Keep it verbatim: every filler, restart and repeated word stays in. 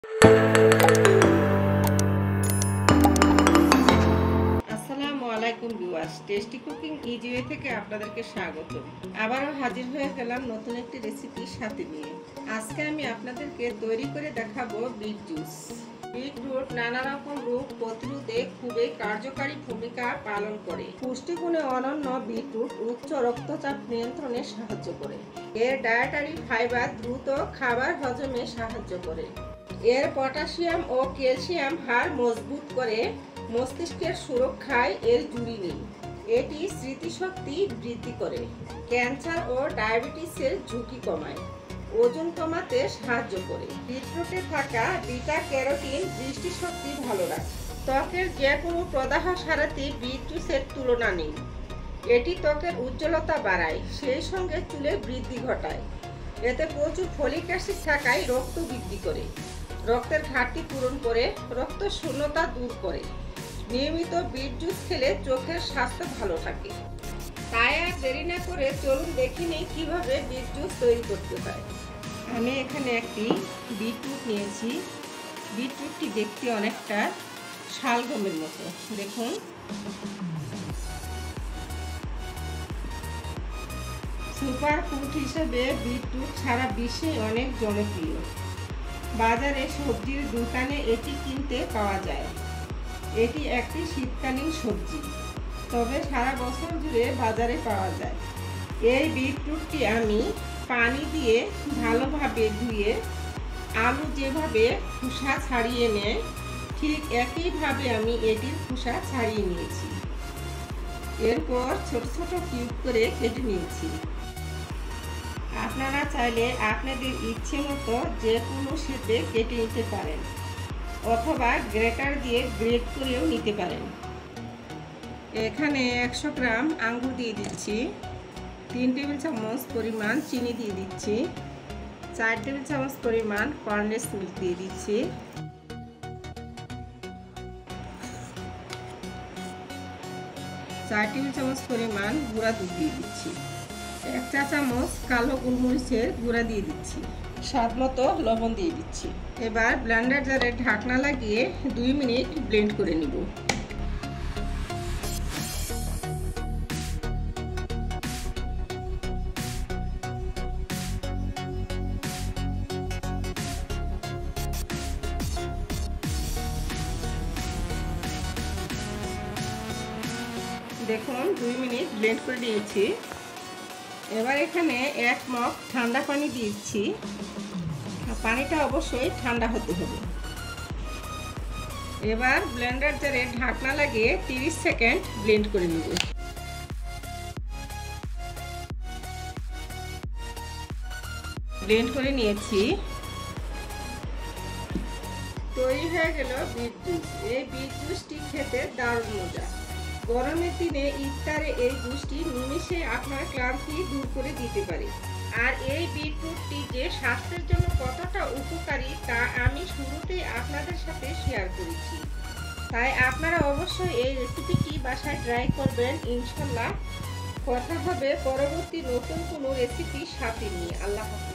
আসসালামু আলাইকুম viewers, tasty cooking easy way থেকে আপনাদেরকে স্বাগত। আবারও হাজির হয়ে গেলাম নতুন একটি রেসিপির সাথে নিয়ে। আজকে আমি আপনাদেরকে তৈরি করে দেখাবো বিট জুস। বিটরুট নানা রকম রোগ প্রতিরোধে খুবই কার্যকারী ভূমিকা পালন করে। পুষ্টিগুণে অনন্য বিটরুট উচ্চ রক্তচাপ নিয়ন্ত্রণে সাহায্য করে। এর ডায়েটারি ফাইবার দ্রুত খাবার হজমে সাহায্য করে। এর পটাশিয়াম ও ক্যালসিয়াম হাড় মজবুত করে। মস্তিষ্কের সুরক্ষায় এর জুড়ি নেই। এটি স্মৃতিশক্তি বৃদ্ধি করে, ক্যান্সার ও ডায়াবেটিসের ঝুঁকি কমায়, ওজন কমাতে সাহায্য করে। বিটরুটে থাকা বিটা ক্যারোটিন দৃষ্টিশক্তি ভালো রাখে। ত্বকের যে কোনো প্রদাহ সারাতে বিট জুসের তুলনা নেই। এটি ত্বকের উজ্জ্বলতা বাড়ায়, সেই সঙ্গে চুলের বৃদ্ধি ঘটায়। এতে প্রচুর ফলিক অ্যাসিড থাকায় রক্ত বৃদ্ধি করে, রক্তের ঘাটতি পূরণ করে, রক্ত শূন্যতা দূর করে। নিয়মিত বিট জুস খেলে চোখের স্বাস্থ্য ভালো থাকে। তাই আর দেরি না করে চলুন দেখে নিই কিভাবে বিট জুস তৈরি করতে হয়। আমি এখানে একটি বিটরুট নিয়েছি। বিটরুটটি দেখতে অনেকটা শালগমের মতো। দেখুন, সুপার ফুড হিসেবে বিটরুট সারা বিশ্বে অনেক জনপ্রিয়। বাজারে সবজির দোকানে এটি কিনতে পাওয়া যায়। এটি একটি শীতকালীন সবজি, তবে সারা বছর জুড়ে বাজারে পাওয়া যায়। এই বিটরুটটি আমি পানি দিয়ে ভালোভাবে ধুয়ে, আলু যেভাবে খোসা ছাড়িয়ে নেয় ঠিক একইভাবে আমি এটির খোসা ছাড়িয়ে নিয়েছি। এরপর ছোট ছোট কিউব করে কেটে নিয়েছি। আপনারা চাইলে আপনাদের ইচ্ছে মতো যে কোনো শেপে কেটে নিতে পারেন, অথবা গ্রেটার দিয়ে গ্রেট করেও নিতে পারেন। এখানে একশো গ্রাম আঙ্গুর দিয়ে দিচ্ছি, তিন টেবিল চামচ পরিমাণ চিনি দিয়ে দিচ্ছি, চার টেবিল চামচ পরিমাণ কর্নডেন্স মিল্ক দিয়ে দিচ্ছি, চার টেবিল চামচ পরিমাণ গুঁড়া দুধ দিয়ে দিচ্ছি, এক চা চামচ কালো গোলমরিচের গুঁড়া দিয়ে দিচ্ছি, স্বাদ মতো লবণ দিয়ে দিচ্ছি। এবার ব্লেন্ডার জারে ঢাকনা লাগিয়ে দুই মিনিট ব্লেন্ড করে নিব। দেখুন, দুই মিনিট ব্লেন্ড করে নিয়েছি। এবার এখানে এক মগ ঠান্ডা পানি দিচ্ছি। পানিটা অবশ্যই ঠান্ডা হতে হবে। এবার ব্লেন্ডার জারে ঢাকনা লাগিয়ে তিরিশ সেকেন্ড ব্লেন্ড করে নেব। ব্লেন্ড করে নিয়েছি। তৈরি হয়ে গেল বিট জুস। এই বিট জুসটি খেতে দারুণ মজা। গরমের দিনে ইফতারে এই জুসটি নিমেষে আপনার ক্লান্তি দূর করে দিতে পারে। আর এই বিটরুটটি যে স্বাস্থ্যের জন্য কতটা উপকারী তা আমি শুরুতেই আপনাদের সাথে শেয়ার করেছি। তাই আপনারা অবশ্যই এই রেসিপিটি বাসায় ট্রাই করবেন ইনশাল্লাহ। কথা হবে পরবর্তী নতুন কোনো রেসিপির সাথে নিয়ে। আল্লাহ হাফেজ।